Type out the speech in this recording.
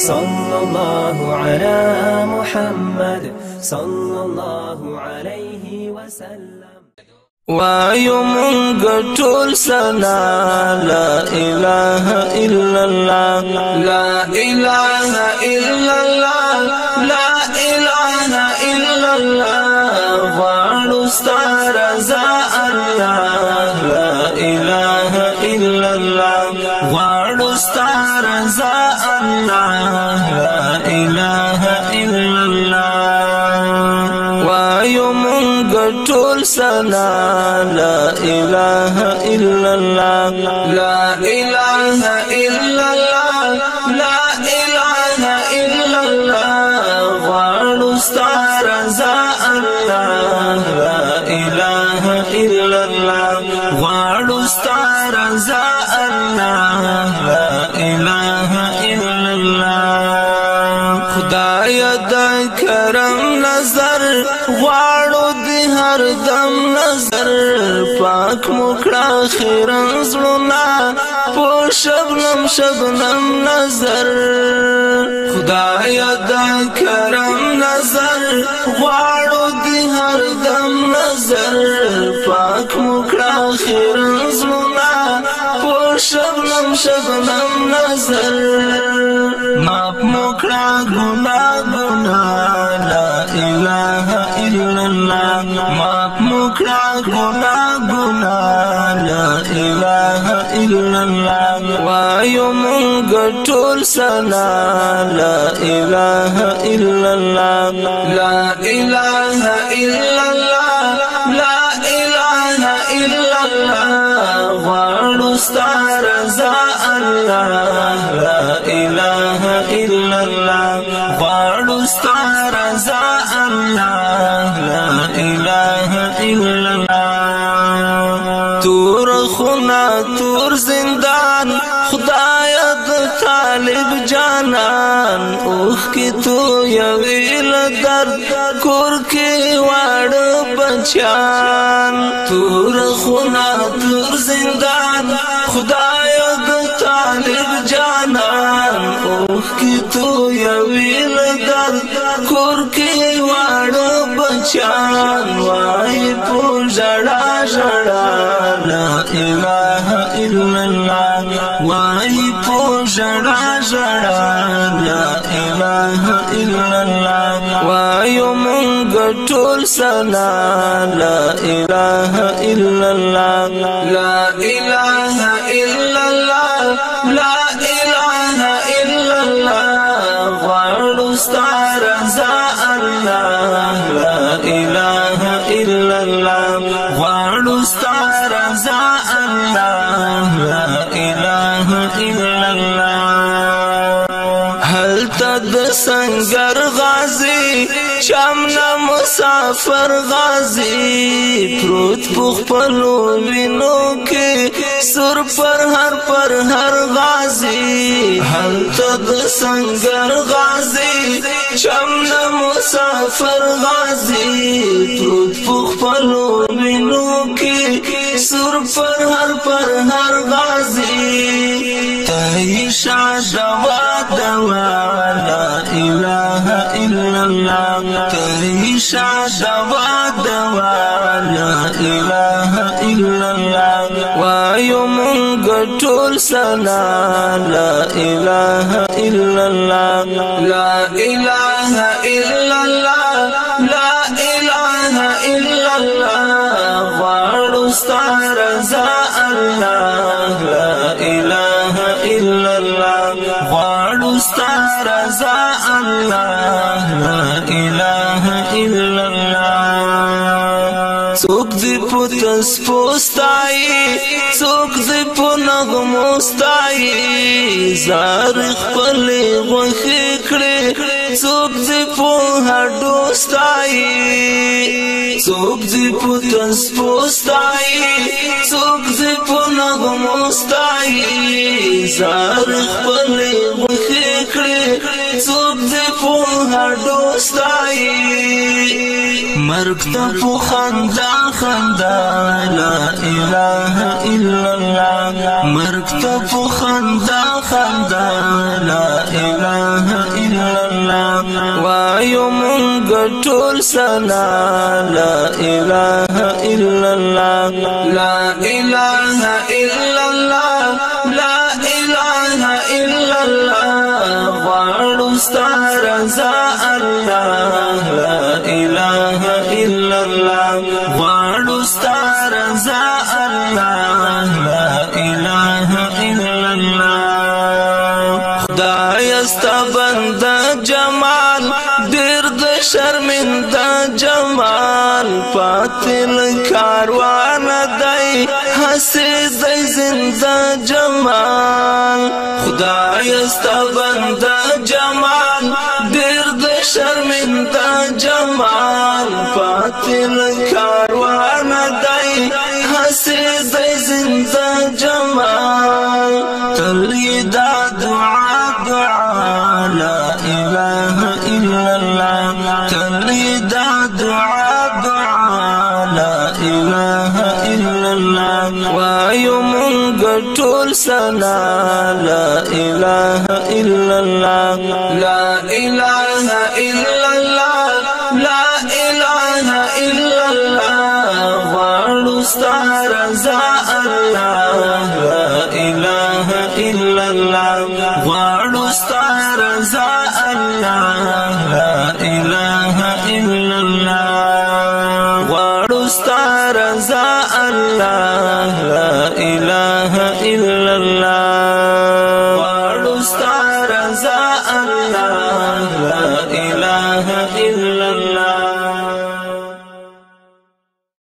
صلى الله على محمد صلى الله عليه وسلم. وایو مونږ ټول سنا لا اله الا الله لا اله الا الله لا اله الا الله غواړو ستا رضا الله لا اله الا الله غواړو ستا رضا الله لا اله الا الله وایو مونږ ټول سنا لا اله الا الله لا اله الا الله لا اله الا الله غواړو ستا رضا الله لا اله الا الله غواړو ستا رضا الله لا اله الا الله خدای د کرم نظر غواړو دې هر دم نظر پاک مکړه خیرن زړونه په شبنم شبنم نظر خدای د کرم نظر غواړو دې هر دم نظر پاک مکړه خیرن زړونه په شبنم شبنم نظر ماپ مکړه ګناه ګناه لا اله الا الله ماپ مکړه ګناه ګناه لا اله الا الله وایو مونږ ټول سنا لا اله الا الله لا اله الا الله لا اله الا الله غواړو ستا رضا الله لا اله الا الله غواړو ستا رضا الله لا اله الا الله تور خنا تور زندان خدایا د طالب جانان اوخ کی تو یویل درد کور کی واړ بچان تور خنا تور زندان خدایا د طالب جانان اوخ کی تو یویل درد کور کی واړ بچان وای په ژړا ژړا لا اله الا الله وای په ژړا ژړا لا اله الا الله وایو مونږ ټول سنا لا اله الا الله لا اله الا الله لا اله الا الله غواړو ستا رضا الله لا اله الا الله غواړو ستا رضا الله لا اله الا الله هل تد سنگر غازی شامنا مسافر غازی پروت پخپلو وینو کې سر پر هر غازی هل تد سنگر غازی شامنا مسافر غازی پروت پخپلو وینو کې سر پر هر غازی تایشا دوا دوا لا اله الا الله تایشا دوا دوا لا اله الا الله وایو مونږ ټول سنا لا اله الا الله لا اله الا الله لا اله الا الله غواړو ستا رضا الله لا اله الا الله غواړو ستا رضا الله لا اله الا الله څوک دې په تسپو ستایي څوک دې په نغمو ستایي زار خپلې غوښې کړې څوک دې په هډو ستایي څوک دې په تسپو ستایي څوک دې په نغمو ستایي زار خپلې غوښې کړې څوک دې په هډو ستایي مرګ ته په خندا خندا لا اله الا الله مرګ ته په خندا خندا لا اله الا الله وایو مونږ ټول سنا لا اله الا الله لا اله الا الله لا اله الا الله غواړو ستا رضا الله لا اله الا الله غواړو ستا رضا الله لا اله الا الله خدای ستا بنده جمال ډېر د شرمنده جمال پاتل کاروان دی حسید زنده جمال خدای ستا بنده جمال ډېر د شرمنده جمال پاتل کاروان دی حسید زنده جمال تلی دا دعا دعا لا اله الا الله تلی دا دعا دعا لا اله الا الله وایو مونږ ټول سنا لا اله الا الله لا اله الا الله لا اله الا الله غواړو ستا رضا الله لا اله الا الله غواړو ستا رضا الله لا اله الا الله غواړو ستا رضا الله